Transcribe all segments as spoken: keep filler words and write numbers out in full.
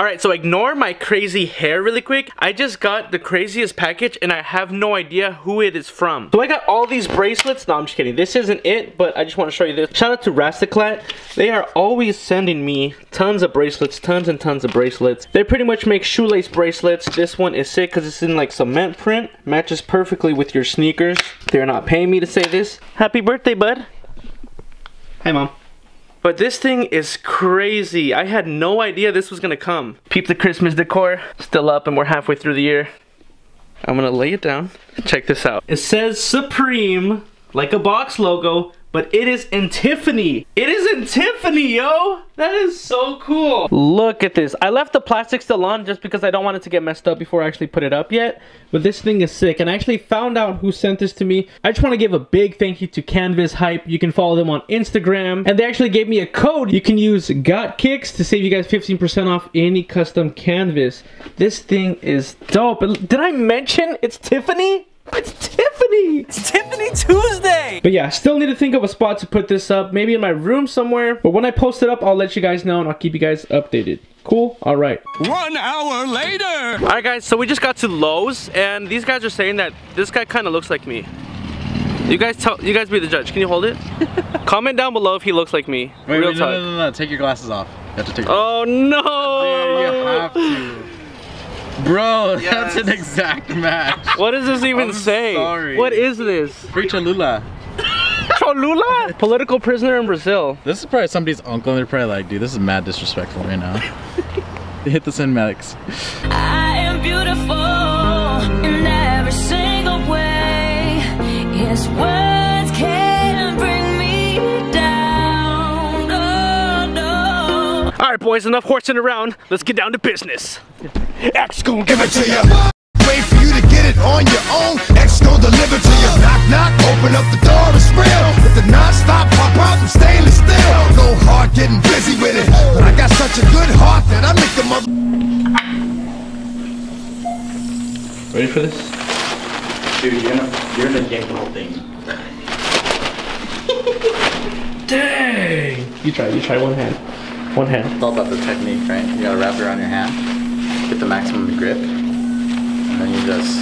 Alright, so ignore my crazy hair really quick. I just got the craziest package and I have no idea who it is from. So I got all these bracelets. No, I'm just kidding. This isn't it, but I just want to show you this. Shout out to Rasticlat. They are always sending me tons of bracelets, tons and tons of bracelets. They pretty much make shoelace bracelets. This one is sick because it's in like cement print. Matches perfectly with your sneakers. They're not paying me to say this. Happy birthday, bud. Hey, Mom. But this thing is crazy. I had no idea this was gonna come. Peep the Christmas decor. Still up and we're halfway through the year. I'm gonna lay it down. Check this out. It says Supreme, like a box logo, but it is in Tiffany. It is in Tiffany, yo! That is so cool. Look at this. I left the plastic still on just because I don't want it to get messed up before I actually put it up yet. But this thing is sick. And I actually found out who sent this to me. I just want to give a big thank you to Canvas Hype. You can follow them on Instagram. And they actually gave me a code. You can use Got Kicks to save you guys fifteen percent off any custom canvas. This thing is dope. Did I mention it's Tiffany? It's Tiffany! It's Tiffany Tuesday! But yeah, still need to think of a spot to put this up. Maybe in my room somewhere. But when I post it up, I'll let you guys know and I'll keep you guys updated. Cool? Alright. One hour later! Alright guys, so we just got to Lowe's and these guys are saying that this guy kind of looks like me. You guys tell, you guys be the judge. Can you hold it? Comment down below if he looks like me. Wait, Real wait, talk. no, no, no, no, take your glasses off. You have to take Oh no! Dude, you have to. Bro, Yes. that's an exact match. What does this even I'm say? sorry. What is this? Free Cholula. Cholula? Political prisoner in Brazil. This is probably somebody's uncle and they're probably like, dude, this is mad disrespectful right now. Hit the cinematics. I am beautiful in every single way. His words can bring me down. Oh, no. Alright boys, enough horsing around. Let's get down to business. X gon' give it to you. Wait for you to get it on your own. X gon' deliver to you. Knock, knock, open up the door, it's real. With the non-stop pop out from stainless steel. Go hard getting busy with it. But I got such a good heart that I make them up. Ready for this? Dude, you're gonna, you're gonna yank the whole thing. Dang! You try, you try one hand. One hand. It's all about the technique, right? You gotta wrap it around your hand, get the maximum grip, and then you just...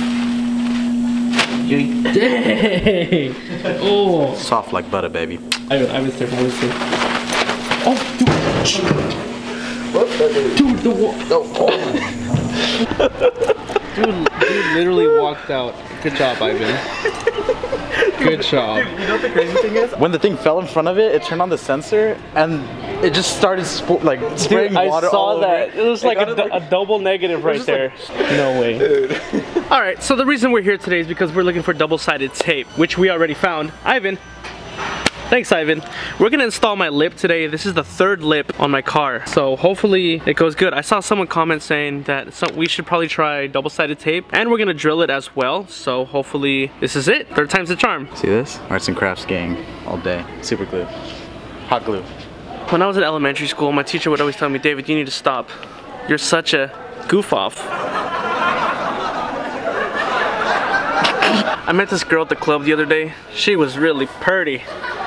Dang! Oh! Soft like butter, baby. I, I was there, I was there. Oh, dude! What? Dude, the wall. No. Dude, dude literally walked out. Good job, Ivan. Good job. Dude, you know what the crazy thing is? When the thing fell in front of it, it turned on the sensor, and it just started spo like spraying Dude, water I saw all that. over. It was like a, like, a double negative right there. Like, no way. Dude. Alright, so the reason we're here today is because we're looking for double-sided tape, which we already found. Ivan. Thanks, Ivan. We're gonna install my lip today. This is the third lip on my car, so hopefully it goes good. I saw someone comment saying that some, we should probably try double-sided tape, and we're gonna drill it as well, so hopefully this is it. Third time's the charm. See this? Arts and crafts gang all day. Super glue. Hot glue. When I was in elementary school, my teacher would always tell me, David, you need to stop. You're such a goof-off. I met this girl at the club the other day. She was really pretty.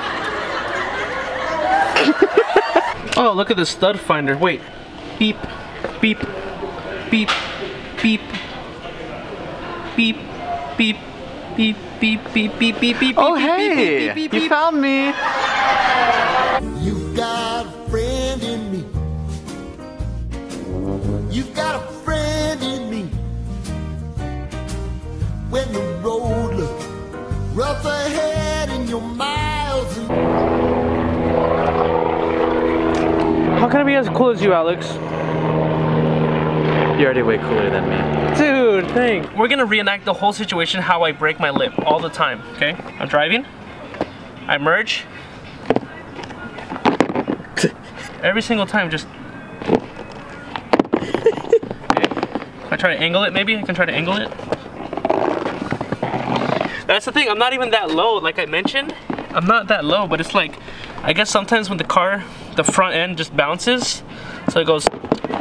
Oh, look at the stud finder. Wait. Beep, beep, beep, beep, beep, beep, beep, beep, beep, beep, beep, beep. Oh, hey! You found me! You've got a friend in me. You've got a friend in me. When the road looks rough ahead and you're miles and... How can I be as cool as you, Alex? You're already way cooler than me. Dude, thanks. We're gonna reenact the whole situation how I break my lip all the time, okay? I'm driving. I merge. Every single time, just... Okay. If I try to angle it, maybe? I can try to angle it. That's the thing, I'm not even that low, like I mentioned. I'm not that low, but it's like, I guess sometimes when the car, the front end just bounces, so it goes,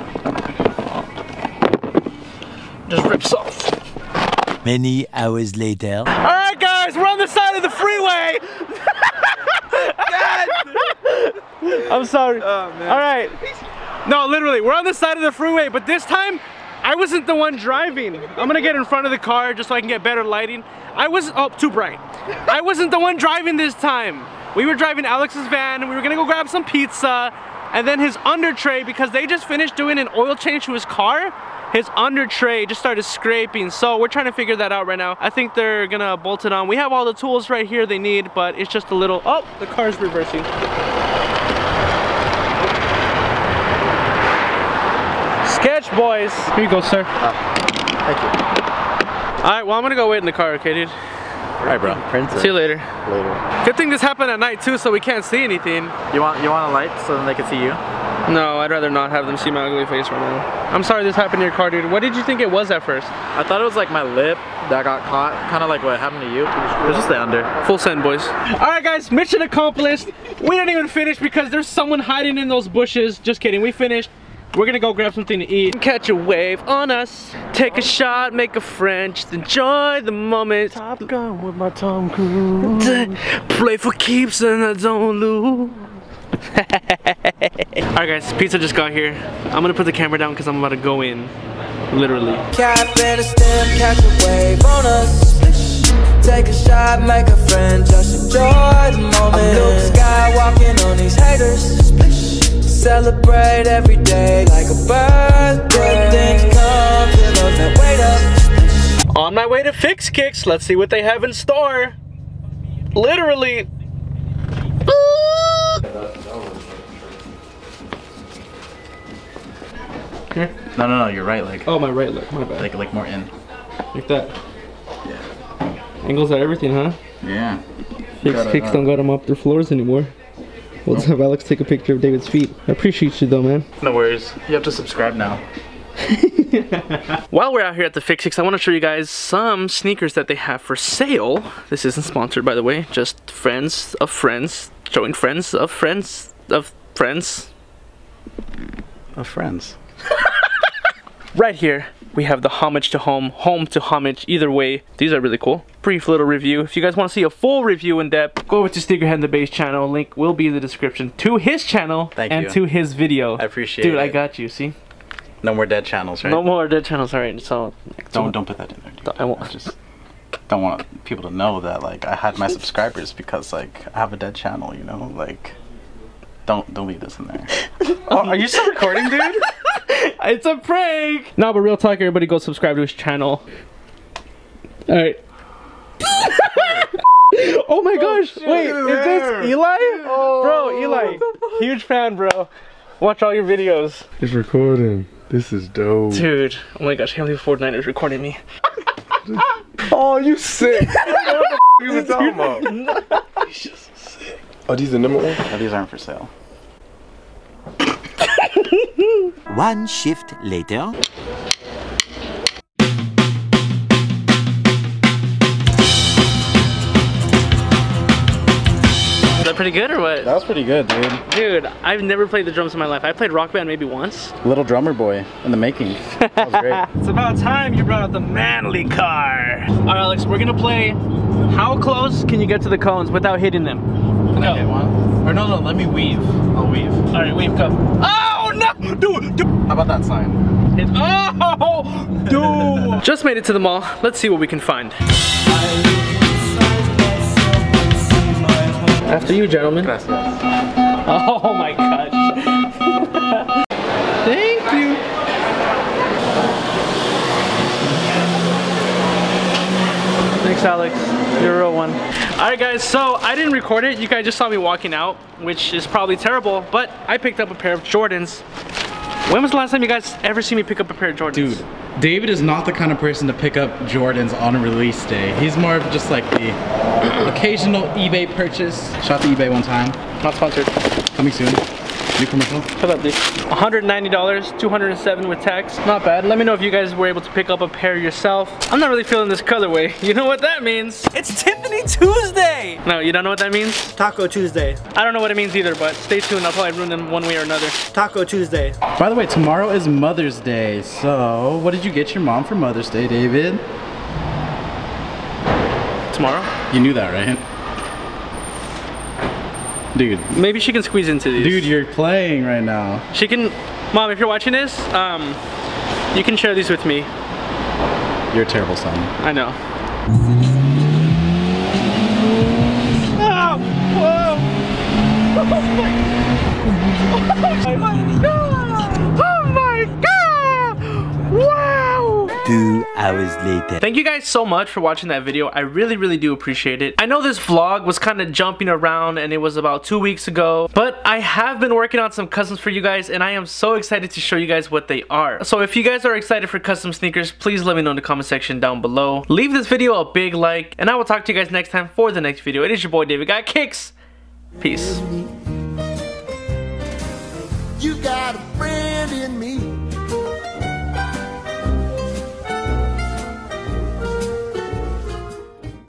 just rips off. Many hours later. All right, guys, we're on the side of the freeway. I'm sorry. Oh, man. All right, No, literally, we're on the side of the freeway, but this time, I wasn't the one driving. I'm gonna get in front of the car just so I can get better lighting. I was, oh, too bright. I wasn't the one driving this time. We were driving Alex's van and we were gonna go grab some pizza, and then his under tray, because they just finished doing an oil change to his car, his under tray just started scraping. So we're trying to figure that out right now. I think they're gonna bolt it on. We have all the tools right here they need, but it's just a little, oh, the car's reversing. Sketch boys. Here you go, sir. Oh, thank you. All right, well, I'm gonna go wait in the car, okay, dude? All right, bro. See you later. Later. Good thing this happened at night too, so we can't see anything. You want you want a light so then they can see you? No, I'd rather not have them see my ugly face right now. I'm sorry this happened to your car, dude. What did you think it was at first? I thought it was like my lip that got caught, kind of like what happened to you. It was just the under. Full send, boys. All right, guys, mission accomplished. We didn't even finish because there's someone hiding in those bushes. Just kidding, we finished. We're gonna go grab something to eat. Catch a wave on us. Take a shot, make a friend. Just enjoy the moment. Top Gun with my Tom Cruise. Play for keeps and I don't lose. Alright guys, pizza just got here. I'm gonna put the camera down because I'm about to go in. Literally. Cap and a stem, catch a wave on us. Take a shot, make a friend, just enjoy the moment. I'm Luke Skywalking on these haters. Celebrate every day like a birthday. Things come to those that wait up. On my way to Fix Kicks, let's see what they have in store. Literally. Here. No, no, no. You're right. Like. Oh, my right leg. My bad. Like, like more in. Like that. Yeah. Angles are everything, huh? Yeah. Fix Gotta, Kicks uh, don't got them up their floors anymore. We'll just have Alex take a picture of David's feet. I appreciate you though, man. No worries. You have to subscribe now. While we're out here at the Fix Kicks, I want to show you guys some sneakers that they have for sale. This isn't sponsored, by the way. Just friends of friends showing friends of friends of friends. Of friends. Right here, we have the homage to home, home to homage, either way. These are really cool. Brief little review. If you guys want to see a full review in depth, go over to Sneakerhead in the Base channel. Link will be in the description to his channel. Thank and you. to his video. I appreciate Dude, it. I got you, see? No more dead channels, right? No more dead channels, alright, so... Don't don't put that in there, dude. I won't. I just don't want people to know that like I had my subscribers because like I have a dead channel, you know? Like don't don't leave this in there. Oh, are you still recording, dude? It's a prank! No, but real talk, everybody go subscribe to his channel. Alright. Oh my gosh! Wait, is this Eli? Oh, Bro, Eli. Huge fan, bro. Watch all your videos. It's recording. This is dope. Dude, oh my gosh, I can't believe Fortnite is recording me. Oh, you sick. What the f you was talking about? He's just sick. Oh, these the number one? No, these aren't for sale. One shift later. Is that pretty good or what? That was pretty good, dude. Dude, I've never played the drums in my life. I played Rock Band maybe once. Little drummer boy in the making. That was great. It's about time you brought out the manly car. All right, Alex, we're gonna play how close can you get to the cones without hitting them? Can I hit one? Or no, no, let me weave. I'll weave. All right, we've come. Oh no, dude, dude. How about that sign? It, oh, dude. Just made it to the mall. Let's see what we can find. After you, gentlemen. Gracias. Oh my gosh. Thank you. Thanks, Alex. You're a real one. Alright guys, so I didn't record it. You guys just saw me walking out, which is probably terrible, but I picked up a pair of Jordans. When was the last time you guys ever see me pick up a pair of Jordans? Dude, David is not the kind of person to pick up Jordans on a release day. He's more of just like the occasional eBay purchase. Shot to eBay one time. Not sponsored. Coming soon. New commercial. Shut up, dude. one hundred ninety dollars, two hundred seven with tax. Not bad. Let me know if you guys were able to pick up a pair yourself. I'm not really feeling this colorway. You know what that means? It's Tiffany Tuesday! No, you don't know what that means? Taco Tuesday. I don't know what it means either, but stay tuned. I'll probably ruin them one way or another. Taco Tuesday. By the way, tomorrow is Mother's Day. So, what did you get your mom for Mother's Day, David? Tomorrow? You knew that, right? Dude. Maybe she can squeeze into these. Dude, you're playing right now. She can... Mom, if you're watching this, um, you can share these with me. You're a terrible son. I know. Oh, whoa. Oh my God. Oh my God. Oh my God. Wow. Two hours later. Thank you guys so much for watching that video. I really, really do appreciate it. I know this vlog was kind of jumping around and it was about two weeks ago, but I have been working on some customs for you guys and I am so excited to show you guys what they are. So if you guys are excited for custom sneakers, please let me know in the comment section down below. Leave this video a big like and I will talk to you guys next time for the next video. It is your boy David Got Kicks. Peace. You got a friend in me.